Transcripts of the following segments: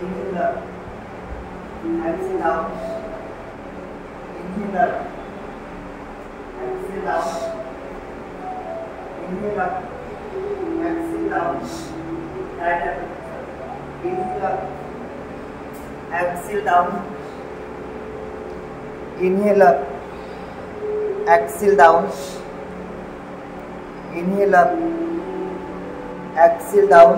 Inhale up. Exhale down. Inhale up. Exhale down. Inhale up. Exhale down. Right up. Inhale up. Exhale down. Inhale up. Exhale down. Inhale up. Exhale down.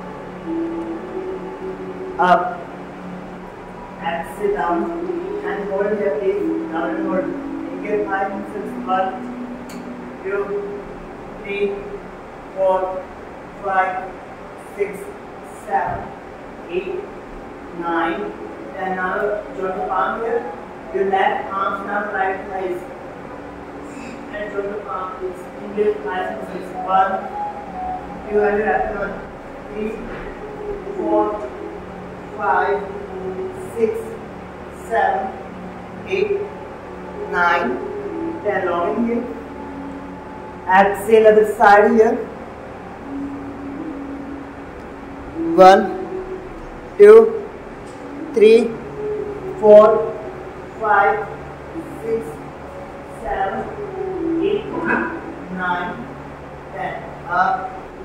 Up. Exhale down. And hold here please. Down and hold. Take 5 minutes. 1, 2, 3, 4, 5, 6, 7, 8, 9. And now join the palm here. Your left arm down, right thighs. And join the palm is English 5 6. 1, 2, and your left one. 3, 4, 5, 6, 7, 8, 9, 10. Long inhale. Exhale other side here. 1, 2, 3, 4, 5, 6, 7, 8, 9, 10. Up.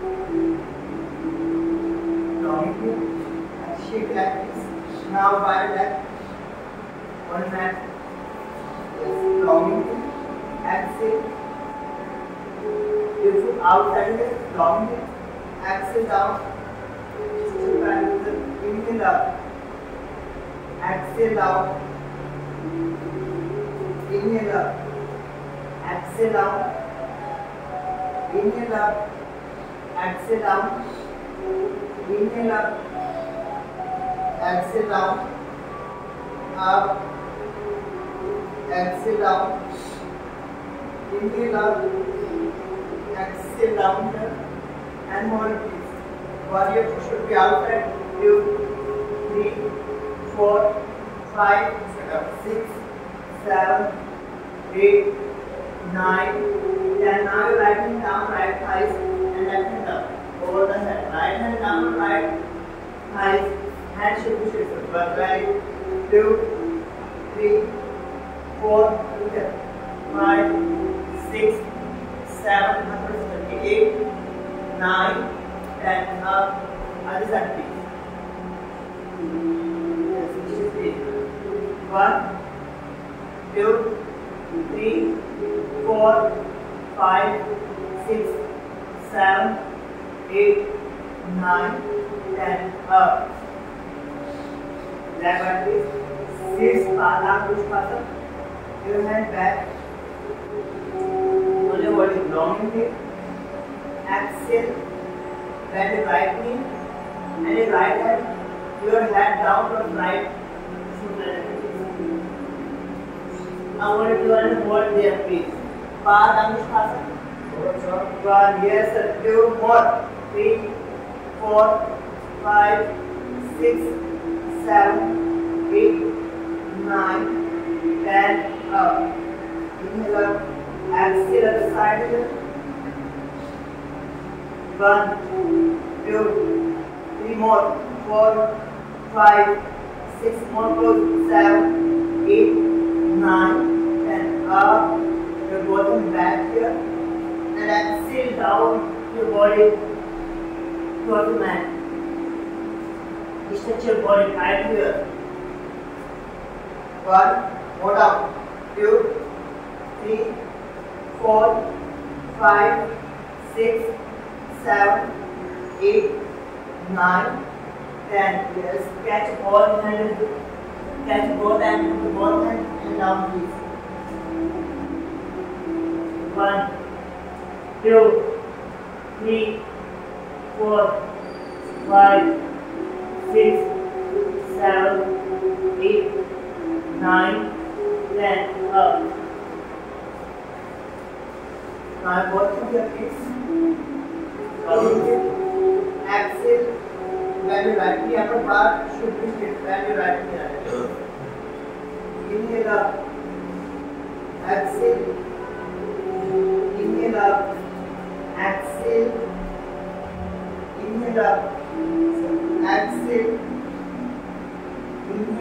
Long inhale. Shake like this. Now wide leg. One hand. Long inhale. Exhale. Your foot outside here. Long inhale. Exhale down. Inhale up. Exhale down. Inhale up. Exhale down. Inhale up. Exhale down. Inhale up. Exhale down. Up. Exhale down. Inhale up. Exhale down here. And hold please. Warrior should be outside. 2, 3, 4, 5, 6, 7, 8, 9, 10. Now your right hand down, right thighs, and left hand up. Over the head. Right hand down, right thighs. Hand should be shifted. 1, 2, 3, 4, 5, 6, 7, 8, 9, 10. Up. Other side please. 1, 2, 3, 4, 5, 6, 7, 8, 9, 10. Up. Left hand please. Sits Pushpasana. Your hand back. Only holding long inhale. Exhale. Bend your right knee and your right hand. Your head down from right shoulder. Now what if you want to hold there please? Pushpasana. 1, yes sir. 2 more. 3, 4, 5, 6, 7, 8, 9, 10. Up. Inhale up. Exhale other side here. 1, 2, 3 more. 4, 5, 6 more. Close. 7, 8, 9, 10. Up. Your bottom back here. And exhale down your body towards the mat. Stretch your body right here. 1, more down. 2, 3, 4, 5, 6, 7, 8, 9, 10. Yes, catch all hands. Catch both hands with both hands and down please. 1, 2, 3, 4, 5, 6, 7, 8, 9, 10. Up. Now both of your feet. Exhale. When your right knee upper part should be straight. When your right knee up. Inhale up. Exhale. Inhale up. Exhale. Inhale up. Exhale.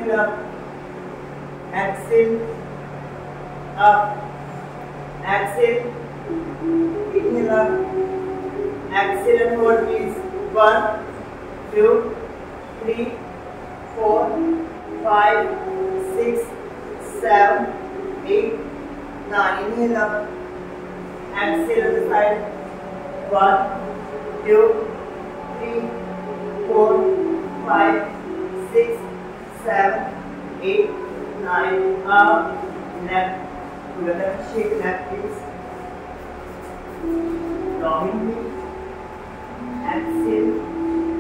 inhale up, exhale up, exhale, inhale up, exhale and hold please. 1, 2, 3, 4, 5, 6, 7, 8, 9. Inhale up, exhale on the side. 1, 2, 3, 4, 5, 6, 7, 8, 9. Up, left, together, shake left please. Long inhale, exhale.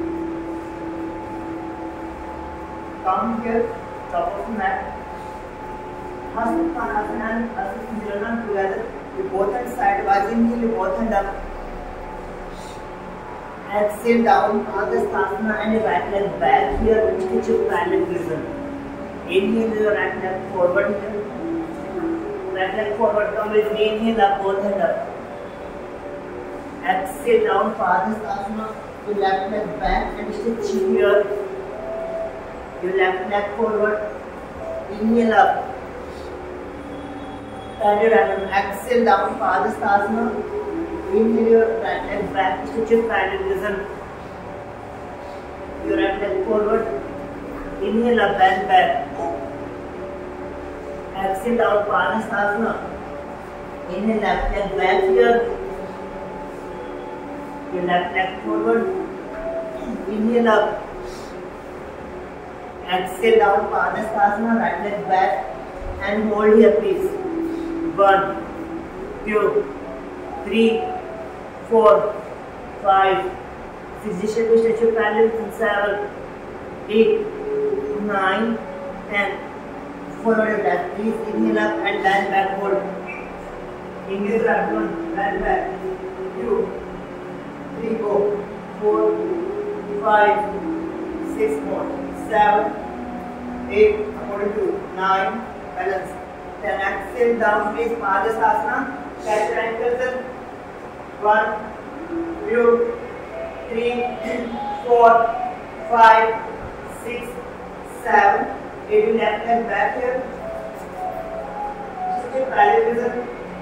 Come here, top of the mat. Hastasana and Asasana together. You both hands sidewise. Inhale, you both hands up. Exhale down, Padhastasana and your right leg back here. Stitch your parallel prison. Inhale, your right leg forward here. Right leg forward. Come with me. Inhale up, both hands up. Exhale down, Padhastasana. Your left leg back and stitch here. Your left leg forward. Inhale up. Turn your right arm. Exhale down, Padhastasana. Inhale your right leg back. Stitch your parallelism. Your right leg forward. Inhale up, bend back. Exhale down, Padhastasana. Inhale left leg back here. Your left leg forward. Inhale up. Exhale down, Padhastasana, right leg back and hold here please. 1, 2, 3, 4, 5, 6, stretch your parallel, 7, 8, 9, 10. Follow your left please. Inhale up and land back, hold. Inhale right one, land back. 2, 3, go. 4, 5, 6 more. 7, 8, according to 9, balance. Then exhale down, please. Padhastasana. Catch your ankles in. 1, 2, 3, 4, 5, 6, 7, 8. Left leg back here. Just keep parallelism.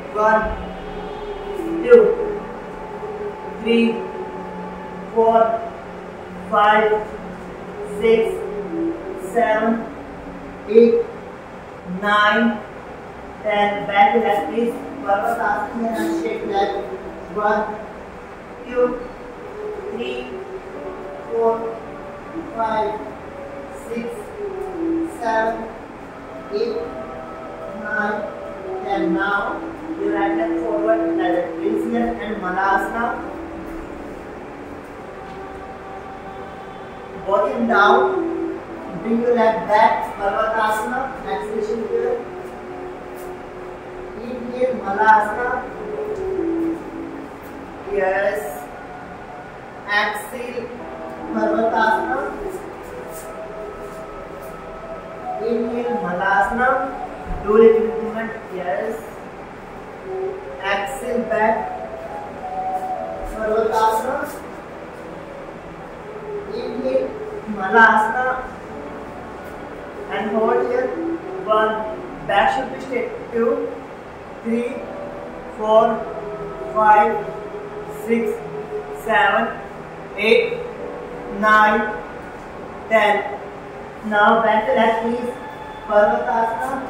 1, 2, 3, 4, 5, 6, 7, 8, 9, 10. Back to left please. Padhastasana and shake left. 1, 2, 3, 4, 5, 6, 7, 8, 9, 10. Now your right leg forward, left please here and Malasana. Bottom down. Bring your leg back, Parvatasana, exhalation here. Inhale, Malasana. Yes. Exhale, Parvatasana. Inhale, Malasana. Do little movement. Yes. Exhale back, Parvatasana. Inhale, Malasana. And hold here. 1, back should be straight. 2, 3, 4, 5, 6, 7, 8, 9, 10. Now back to left please. Parvatasana.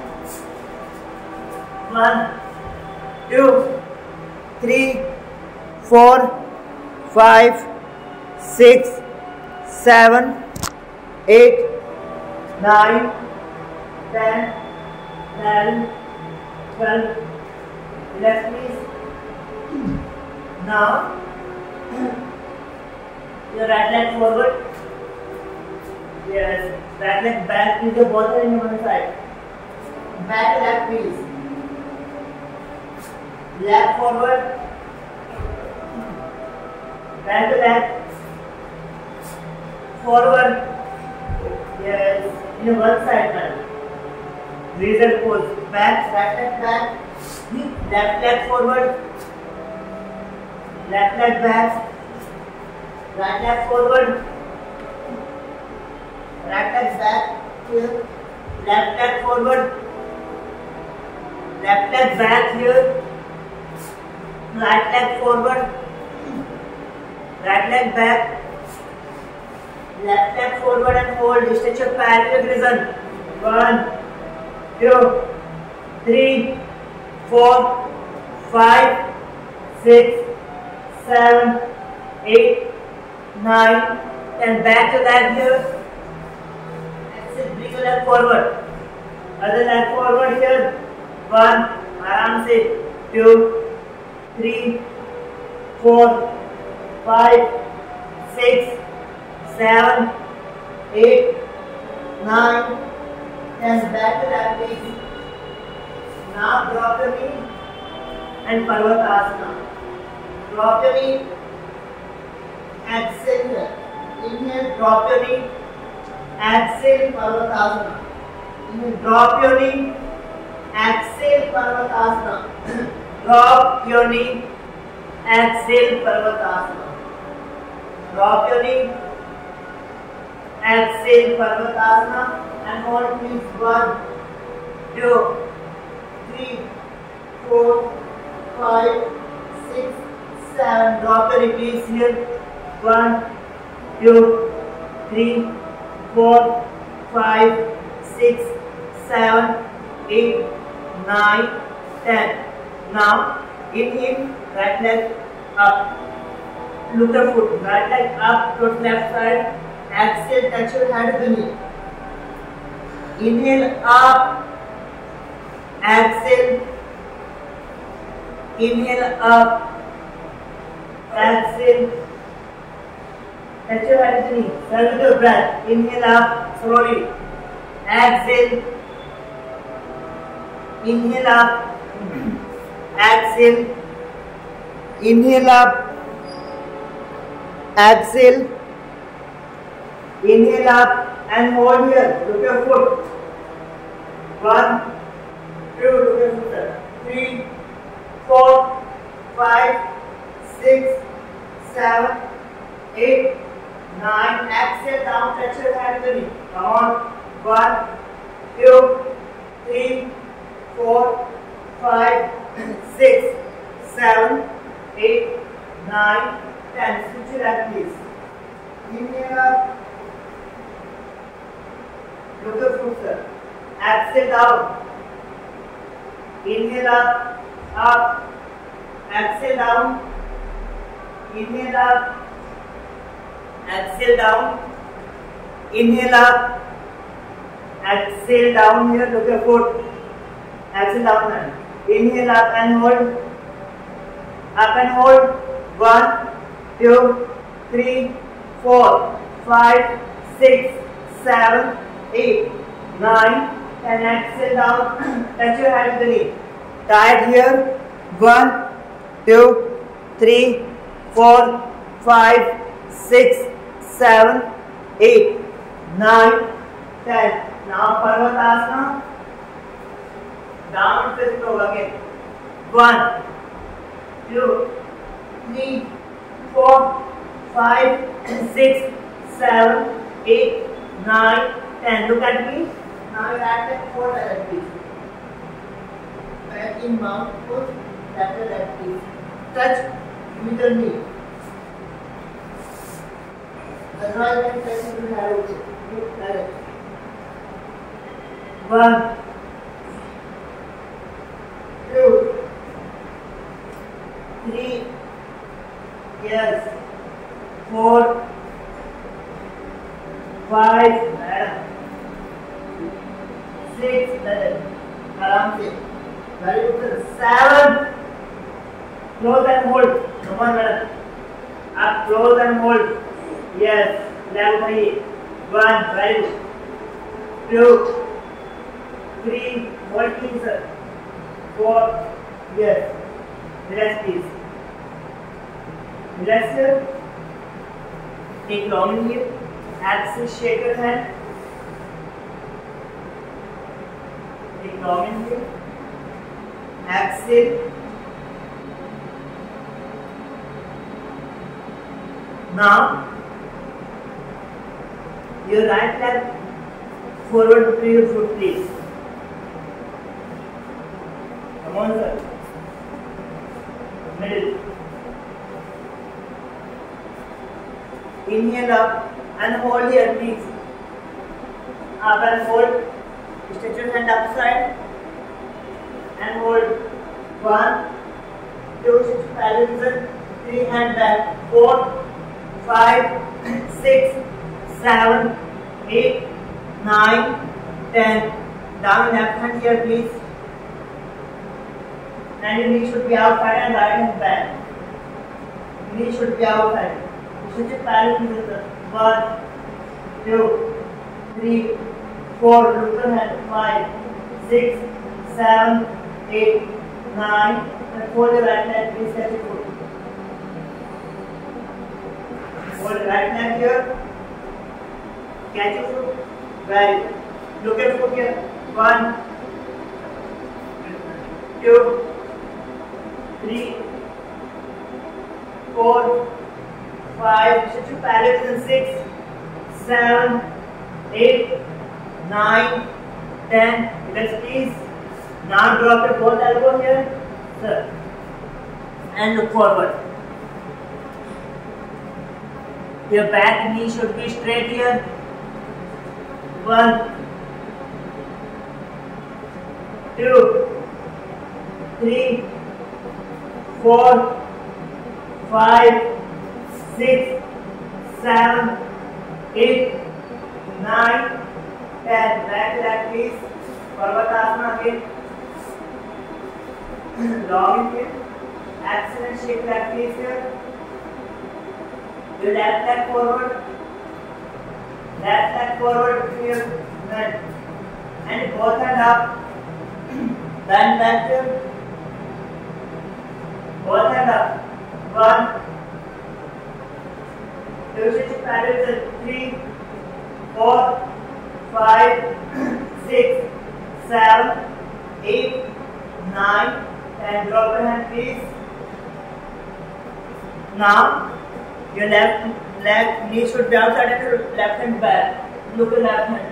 1, 2, 3, 4, 5, 6, 7, 8, 9, 10, 11, 12. Left please. Now your right leg forward. Yes. Right leg back. Please the both are in one side. Back left please. Left forward. Back to left. Forward. Yes. In one side now. Result pose. Back, right leg back. Left leg forward. Left leg back. Right leg forward. Right leg back here. left leg forward, left leg back here, right leg forward, right leg back, left leg forward and hold, stretch your parallel region. 1, 2, 3, 4, 5, 6, 7, 8, 9, and back to leg here. Exit, bring your leg forward. Other leg forward here. 1, आराम से. 2, 3, 4, 5, 6, 7, 8, 9, and back to leg please. Now drop your knee and Parvatasana. Drop your knee, exhale, inhale, drop your knee, exhale, Parvatasana. Inhale, drop your knee, exhale, Parvatasana. Drop your knee, exhale, Parvatasana. Drop your knee, exhale, Parvatasana, and hold please. 1, 2, 3, 4, 5, 6, 7. Drop your knee please here. 1, 2, 3, 4, 5, 6, 7, 8, 9, 10. Now inhale, right leg up. Look the foot. Right leg up towards left side. Exhale, touch your head with the knee. Inhale up. Exhale. Inhale up. Exhale. Touch your head with the knee. Start with your breath. Inhale up slowly. Exhale. Inhale up. Exhale. Inhale up. Exhale. Inhale up and hold here. Look your foot. 1, 2, look your foot. 3, 4, 5, 6, 7, 8, 9. Exhale down. Touch your hand with the knee. Come on. 1, 2, 3, 4, 5, 6, 7, 8, 9, 10. Switch your hand please. Inhale up. Look your foot sir. Exhale down. Inhale up. Up. Exhale down. Inhale up. Exhale down. Inhale up. Exhale down here. Look your foot. Exhale down and inhale up and hold. Up and hold. 1, 2, 3, 4, 5, 6, 7, 8, 9, and exhale down. Touch your head with the knee. Tight here. 1, 2, 3, 4, 5, 6, 7, 8, 9, 10. Now Parvatasana. Downward facing dog again. 1, 2, 3, 4, 5, 6, 7, 8, 9, 10. Look at me. Now you add that 4 like this. Back in mount, push, lateral like this. Touch with your knee. Otherwise, you can touch it with your hand. Look like it. 1, 2, 3, yes, 4, 5, 6, आराम से, very good, 7, close and hold, come on madam, up close and hold, yes, leg उठाइए, 1, very good, 2, 3, hold please sir, 4, yes, relax please, relax here, take long in here, exhale, shake your hand, take long in here, exhale, now your right leg forward to your foot, please. Come on, sir. Middle. Inhale up and hold here, please. Up and hold. Stretch your hand upside and hold. 1, 2, 6, balance. 3, hand back. 4, 5, 6, 7, 8, 9, 10. Down left hand here, please. And your knee should be outside and right hand back. Knee should be outside. Switch it parallel. 1, 2, 3, 4. Look the hand. 5, 6, 7, 8, 9. And hold your right hand. Please catch your foot. Hold your right hand here. Catch your foot. Very good. Look at foot here. 1, 2, 3, 4, 5. Switch to parallel. 6, 7, 8, 9, 10. Relax, please. Now drop your both elbow here, sir, and look forward. Your back knee should be straight here. 1, 2, 3, 4, 5, 6, 7, 8, 9, 10. Back to that, please. Parvatasana again. Long in here. Excellent. Shake that please here. Your left leg forward. Left leg forward to your bend. And both hand up. Bend back here. Both hand up. 1, 2, 6, parallel. 3, 4, 5, 6, 7, 8, 9, and drop your hand, please. Now, your left leg, knee should be outside and your left hand back. Look at left hand.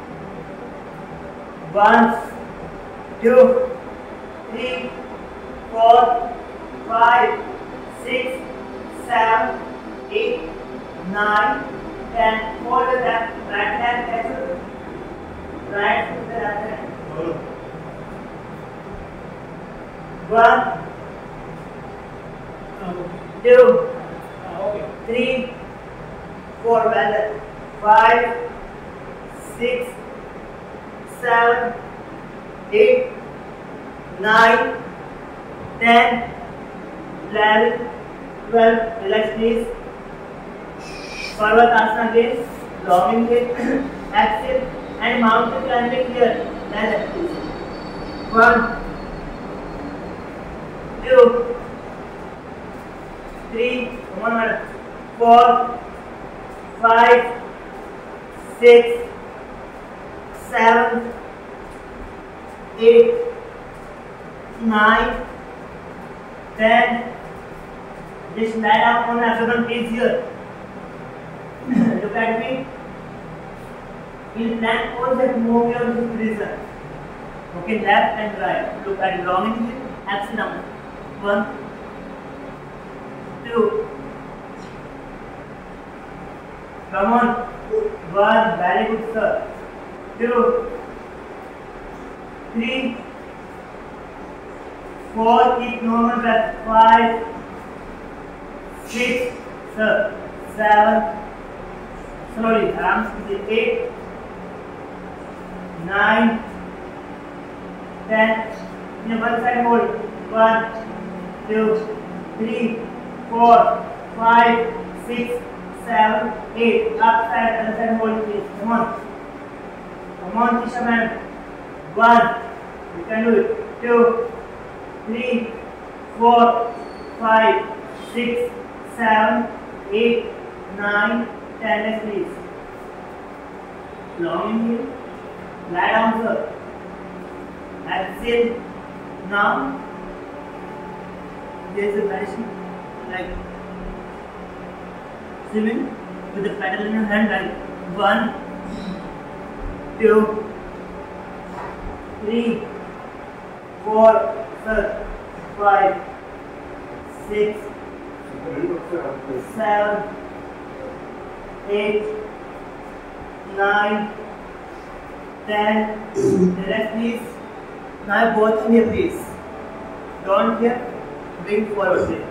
1, 2, 3, 4, 5, 6, 7, 8, 9, 10. Hold the left right hand, catch your right with the left hand. 1, 2, 3, 4, well, 5, 6, 7, 8, 9, 10, 11, 12. Relax, please. Parvatasana again. Long inhale, exhale, and mountain climbing here. Relax, please. 1, 2, 3, 4, 5, 6, 7, 8, 9, 10. Just lie down on abdomen, please here. Look at me. In plank pose that move your prison. Okay, left and right. Look at long inhale, exhale down. 1, 2. Come on. 1. Very good, sir. 2, 3, 4. Keep normal breath. 5, 6, sir. 7. Slowly. Arms to the 8, 9, 10. In one side hold. 1, 2, 3, 4, 5, 6, 7, 8. Upside, other side hold please. Come on. Come on, Tisha man. 1. You can do it. 2, 3, 4, 5, 6, 7, 8, 9, 10. Next please. Long inhale. Lie down, sir. Exhale. Now, there is a variation like swimming with the paddle in your hand, like 1, 2, 3, 4, 5, 6, 7, 8, 9, 10. The rest please. Now both in here please. Don't here. Bring forward here.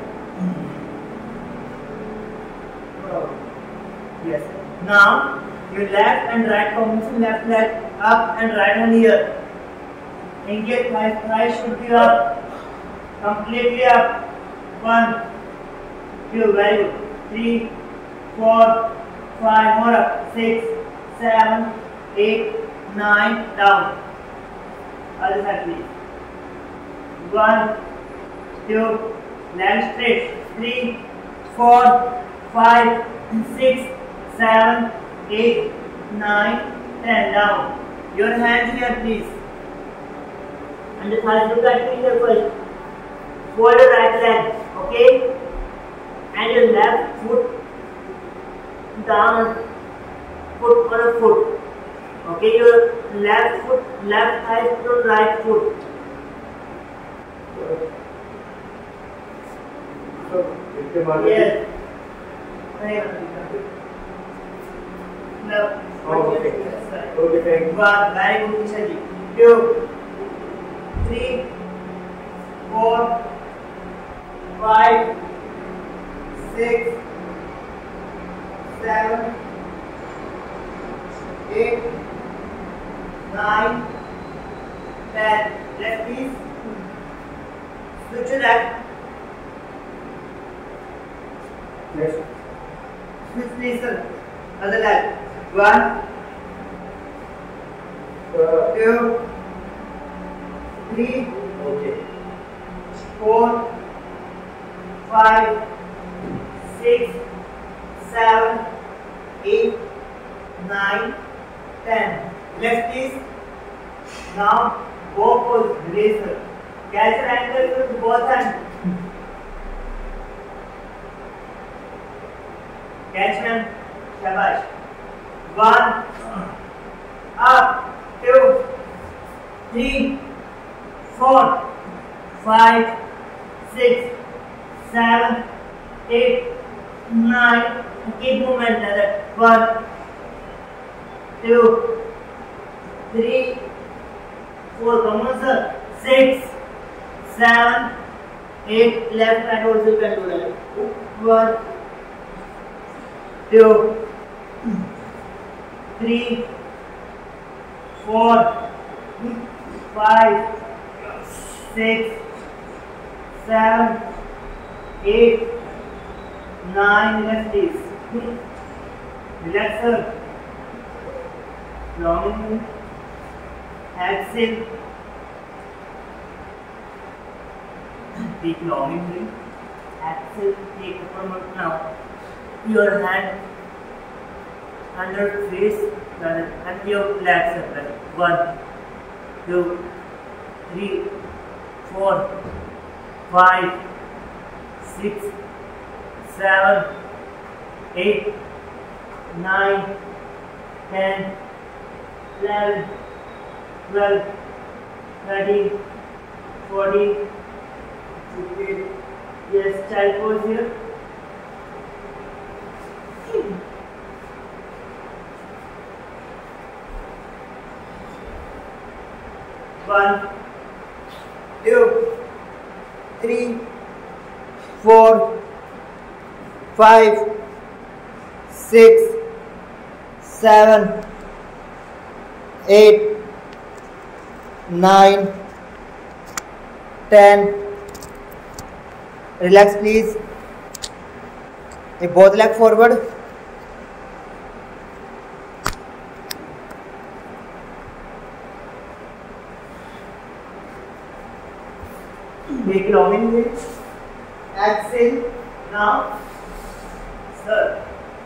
Yes. Now your left and right combination, left leg up and right hand here. Engage thigh should be up. Completely up. 1, 2, very good. 3, 4, 5, more up. 6, 7, 8, 9, down. Other side please. 1, 2, leg straight. 3, 4, 5, 6, 7, 8, 9, 10, down. Your hand here please. And the thighs look at me here first. Fold your right leg, okay? And your left foot down, foot on a foot. Okay, your left foot, left thigh to right foot. Yes. No. Oh, okay. Okay, thank you. 1, very good, Ishaji. 2, 3, 4, 5, 6, 7, 8, 9, 10. Left please. Switch your left. Yes. Switch please, sir. Other leg. 1, 2, 3, Okay. 4, 5, 6, 7, 8, 9, 10. Left please. Now go for razor. Catch your ankle with both hands. Catch hand. Shabash. 1, up, 2, 3, 4, 5, 6, 7, 8, 9. Keep movement like that. 1, 2, 3, 4. Come on, sir. 6, 7, 8. Left hand also you can do that. 1, 2, 3, 4, 5, 6, 7, 8, 9. Left please. Relax, sir. Long exhale. Take long inhale. Exhale. Take upward now. Your hand under face and your legs under. 1, 2, 3, 4, 5, 6, 7, 8, 9, 10, 11, 12, 13, 14, 15. Yes, child pose here. One, 2, 3, 4, 5, 6, 7, 8, 9, 10. Relax please. Both leg forward. Make long inhale. Exhale. Now, sir.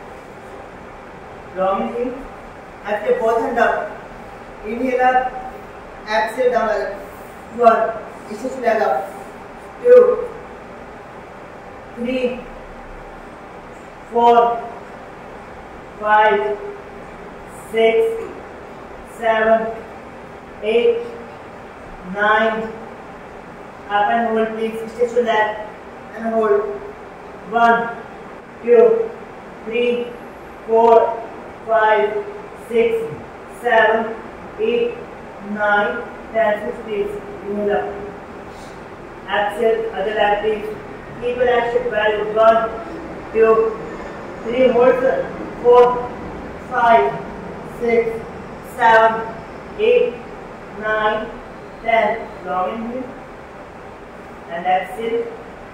Long inhale. Exhale, both hand up. Inhale up. Exhale down. 1. Switch leg up. 2, 3, 4, 5, 6, 7, 8, 9. Up and hold, please. Stay to that and hold. 1, 2, 3, 4, 5, 6, 7, 8, 9, 10. Please. Inhale up. Exhale. Other leg, please. Keep your action value. 1, 2, 3. Hold. 4, 5, 6, 7, 8, 9, 10. Long inhale. And exhale.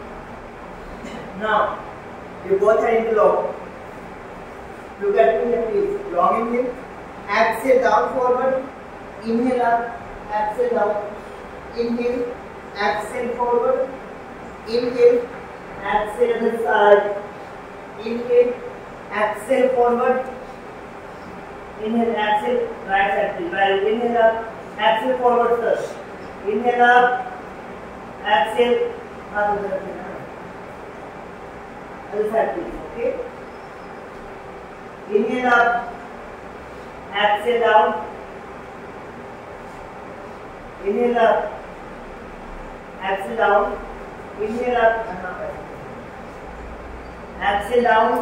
Now, you both are into low. Look at me here, please. Long inhale. Exhale down forward. Inhale up. Exhale down. Inhale. Exhale forward. Inhale. Exhale on the side. Inhale. Exhale forward. Inhale. Exhale. Right side, please. Well, inhale up. Exhale forward first. Inhale up. Exhale. Other side, please. Okay. Inhale up. Exhale down. Inhale up. Exhale down. Inhale up. Exhale down.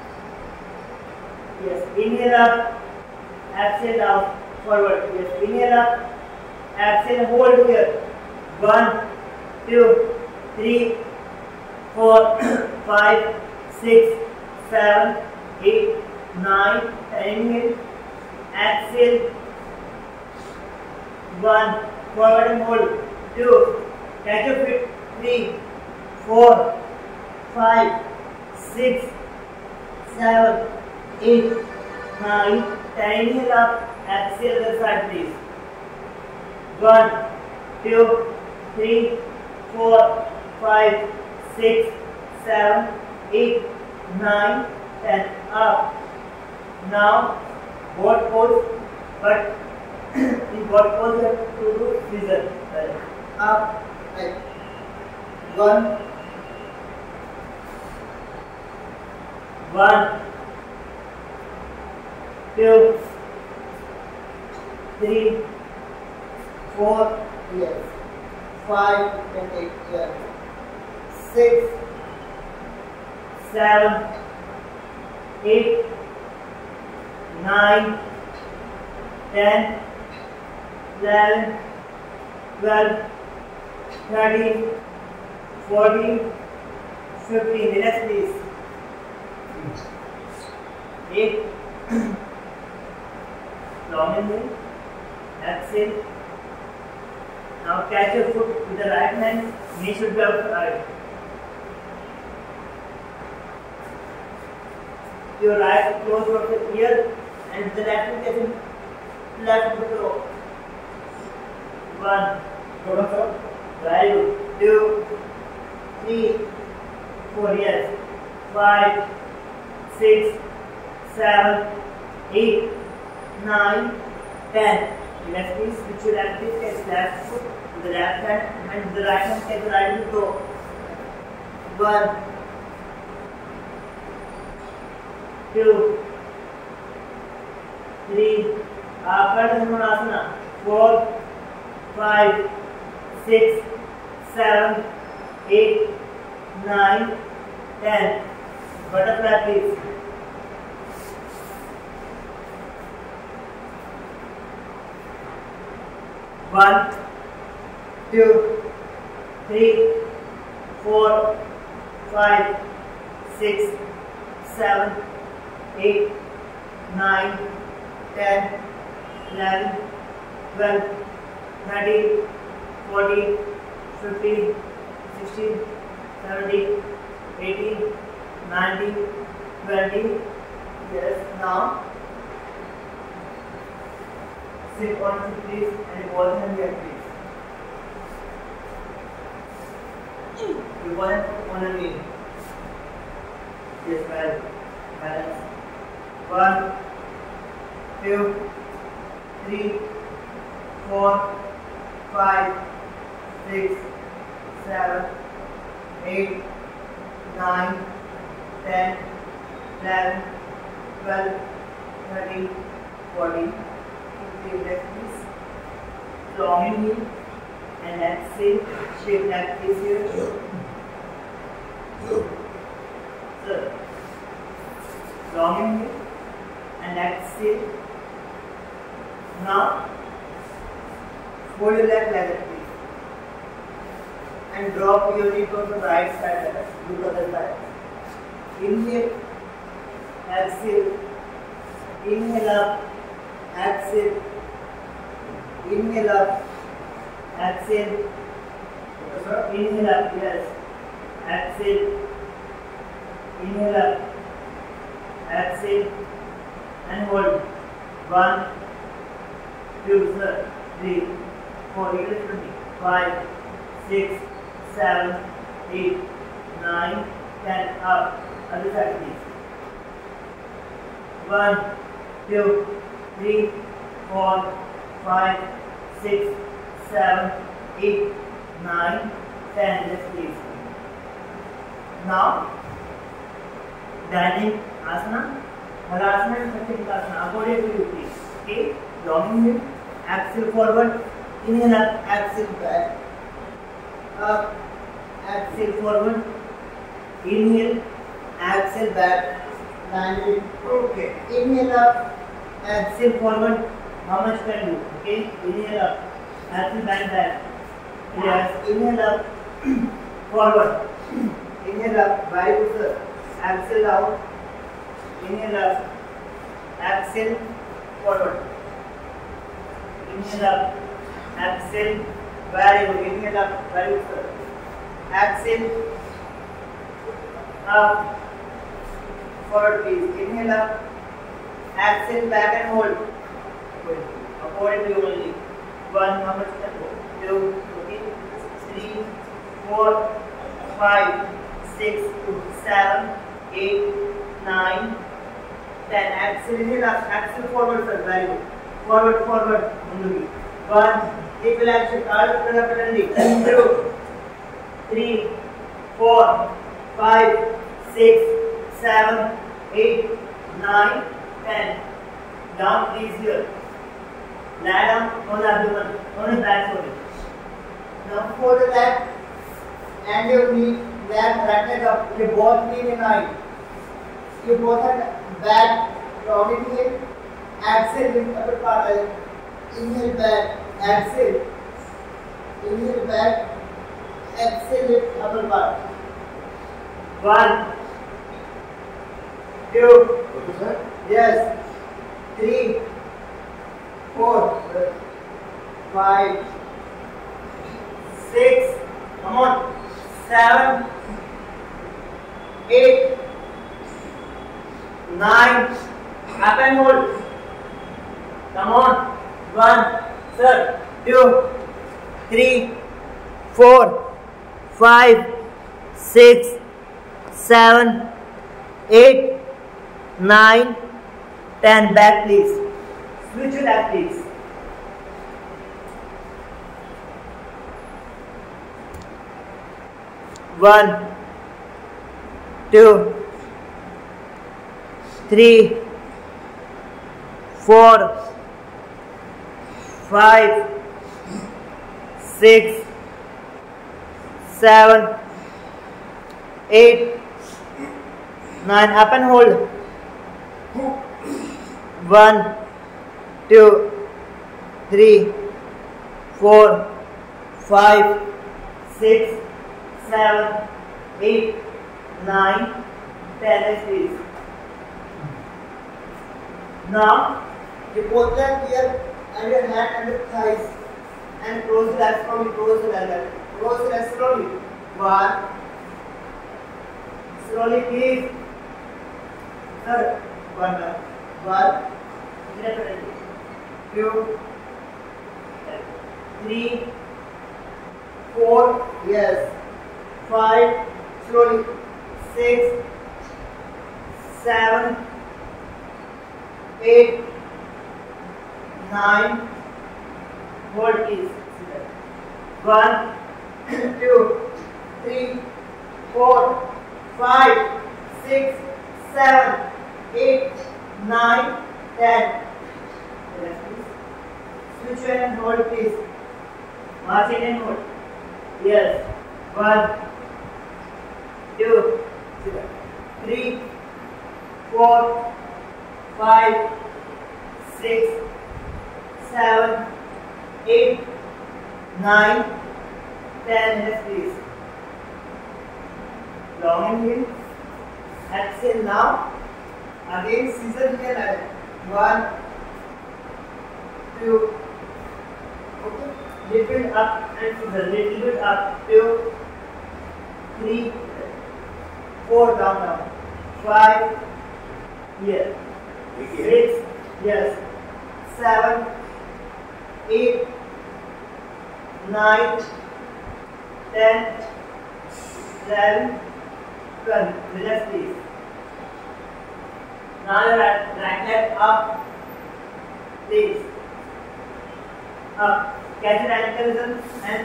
Yes. Inhale up. Exhale down. Forward. Yes. Inhale up. Exhale. Hold here. 1, 2, 3, 4, 5, 6, 7, 8, 9. Inhale. Exhale. 1. Forward and hold. 2. Catch your feet. 3, 4, 5, 6, 7, 8, 9, 10. Inhale up. Exhale the side, please. 1, 2, 3, 4, 5, 6, 7, 8, 9, 10. Up. Now, both pose, but in both pose you have to do scissor. Up, like 1, 2, 3, 4, yes, 5 and 8, yes, 6, 7, 8, 9, 10, 11, 12, 13, 14, 15. Relax, please. 8. Long inhale. Exhale. Now catch your foot with the right hand. Knee should be upright. Your right close over the ear and the left foot is left to the toe. 1, 2, 3, 4, yes. 5, 6, 7, 8, 9, 10. Let's please switch your left foot, catch left foot with the left hand and with the right hand catch the right to toe. 1, 2, 3, Ardha Dhanurasana. 4, 5, 6, 7, 8, 9, 10. Butterfly, please. 1, 2, 3, 4, 5, 6, 7, 8, 9, 10, 11, 12, 13, 14, 15, 16, 17, 18, 19, 20. Yes, now sit on it, please, and both hands here, please. You want on a knee. Yes, well. Balance. 1, 2, 3, 4, 5, 6, 7, 8, 9, 10, 11, 12, 13, 14, 15. Let's long inhale and exhale. Shape like this here. So, long inhale and exhale. Now, fold your leg like that, please. And drop your knee to the right side like that. Look at the side. Inhale, exhale. Inhale up, exhale. Inhale up, exhale. Inhale up, yes. Exhale. Inhale up, exhale. And hold. 1, 2, 3, 4, 5, 6, 7, 8, 9, 10. Up. Other side, please. 1, 2, 3, 4, 5, 6, 7, 8, 9, 10. Yes, please. Now, dining asana, halasana, and Satchitanasana. According to you, please. Okay? Long inhale, exhale forward, inhale up, exhale back, up, exhale forward, inhale, exhale back, landing. Okay. Inhale up, exhale forward. How much can you? Okay. Inhale up, exhale back. Yes. Inhale up, forward. Inhale up, very good, sir. Exhale out. Inhale up, exhale forward. Inhale up, exhale, very good. Inhale up, very good, sir. Exhale, up, forward, please. Inhale up, exhale, back and hold. According to you only. 1, how much can go? 2, 3, 4, 5, 6, 7, 8, 9, 10. Exhale, inhale up, exhale forward, sir. Very good. Forward, forward. 1, hip flexion, 2, 3, 4, 5, 6, 7, 8, 9, 10. Down, please here. Lie down on the abdomen, on the back foot. Now fold the leg and your knee, leg, right leg up. You both knee in line. You both are back, long inhale, exhale, lift upper part. Inhale back, exhale. Inhale back, exhale, lift upper part. 1, 2, Okay, sir. yes, 3, 4, 5, 6, come on, 7, 8, 9, up and hold. Come on, 1, sir, 2, 3, 4, 5, 6, 7, 8, 9, 10. Back, please. Switch your leg, please. One, 2, 3, 4, 5, 6, 7, 8, 9. Up and hold. 1, 2, 3, 4, 5, 6, 7, 8, 9, 10. Please. Now, you put them here and your hand and your thighs and close the legs slowly. Close the legs. Close the legs slowly. 1. Slowly, please. Sir, 1. 1. 2, 3, 4, yes, 5, slowly, 6, 7, 8, 9, hold please. 1, 2, 3, 4, 5, 6, 7, 8, 9, 10. Switch and hold please. March in and hold. Yes. 1, 2, 3, 4, 5, 6, 7, 8, 9, 10. Yes, please. Long inhale. Exhale now. Again, scissor here like 1, 2. Okay. Little bit up and scissor. Little bit up. 2, 3, 4. Down. 5. Here. 6. Yes. 7, 8, 9, 10, 11, 12. Relax, please. Now your right leg up, please. Up. Catch your ankle.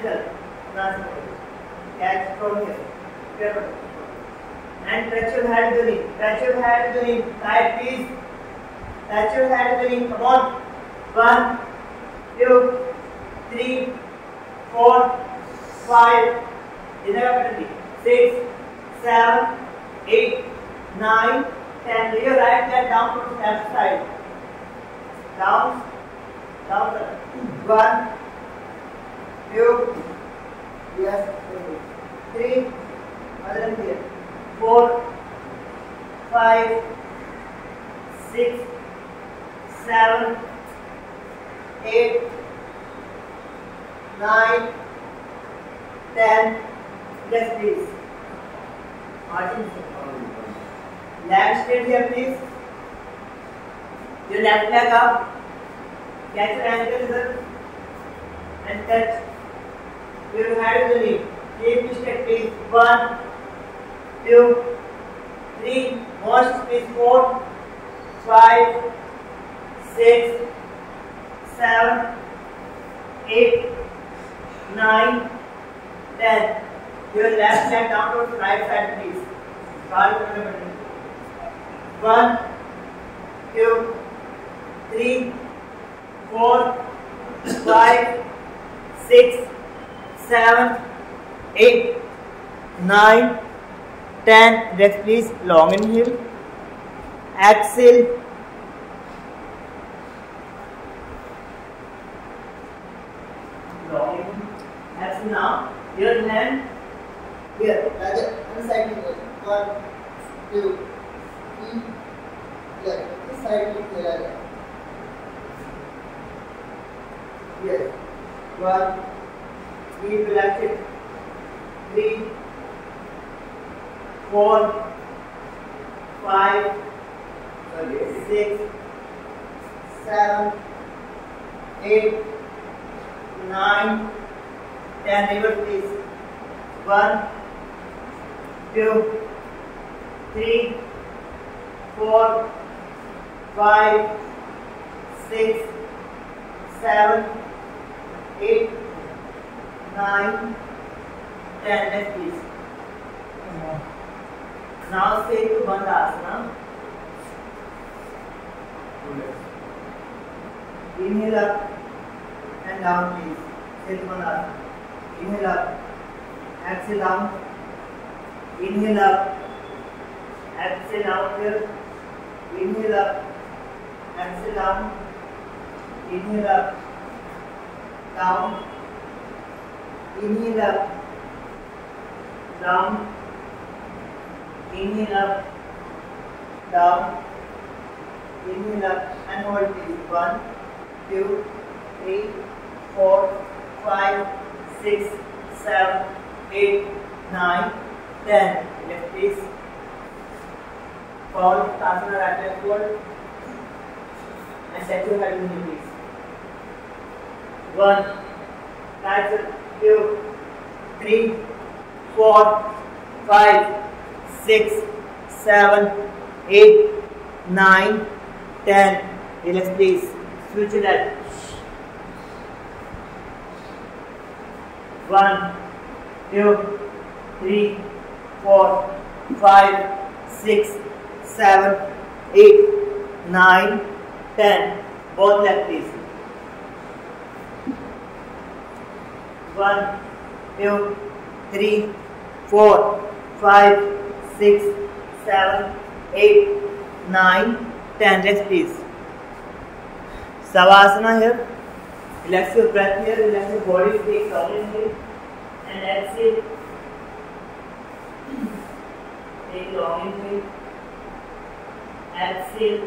Catch from here. And touch your head to the knee. Touch your head to the knee. Tight, please. Touch your head to the knee. Come on. 1, 2, 3, 4, 5. 6, 7, 8, 9, 10. Lay your right leg down to the left side. Down. 1, 2, yes, 3, 4, 5, 6, 7, 8, 9, 10. Yes, please. Marching. Leg straight here, please. Your left leg up. Catch your ankle and touch your head to the knee. Keep straight, please. 1, 2, 3. More space. 4, 5, 6, 7, 8, 9, 10. Your left leg down to the right side, please. 1, 2, 3, 4, 5, 6, 7, 8, 9, 10. Relax, please. Long inhale. Exhale. Long inhale. Exhale now. Your hand here. One side. 1, 2, 3. This side. Yes. 1. Keep relaxed. 3, 4, 5, 6, 7, 8, 9, 10. Reverse, please. 1, 2, 3, 4, 5, 6, 7, 8, 9, 10. Next, please. Now say to Bandhasana. Inhale up and down, please. Say to Bandhasana. Inhale up. Exhale down. Inhale up. Exhale down here. Inhale up. Exhale down. Inhale up. Down. Inhale up. Down. Inhale up. Down. Inhale up and hold, please. 1, 2, 3, 4, 5, 6, 7, 8, 9, 10. Left, please. Fall Tasana right leg forward and set your head in the knees. 1, 2, 3, 4, 5, 6, 7, 8, 9, 10. Relax, please. Switch it up. 1, 2, 3, 4, 5, 6, 7, 8, 9, 10. Both left, please. 1, 2, 3, 4, 5, 6, 7, 8, 9, 10. Rest please. Savasana here. Relax your breath here. Relax your body. Take long inhale and exhale. Take long inhale. Exhale.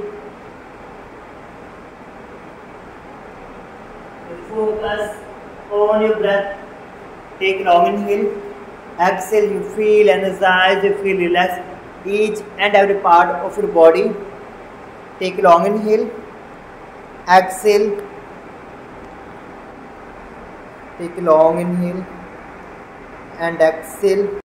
You focus on your breath. Take long inhale. Exhale. You feel energized. You feel relaxed. Each and every part of your body. Take long inhale. Exhale. Take a long inhale and exhale.